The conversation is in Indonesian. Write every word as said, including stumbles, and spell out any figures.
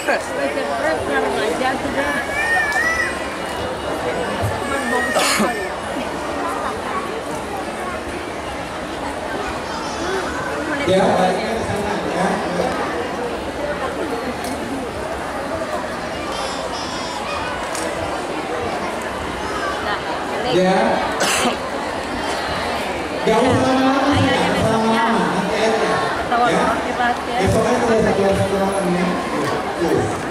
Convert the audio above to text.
Pernah remaja sudah. Cuman mau sekali. Ya, baliknya ke sana ya. Ya. Gak usah lama-lama ya, gak usah lama-lama, nanti aja. Ya. Besoknya sudah satu satu orang ya. Tuh.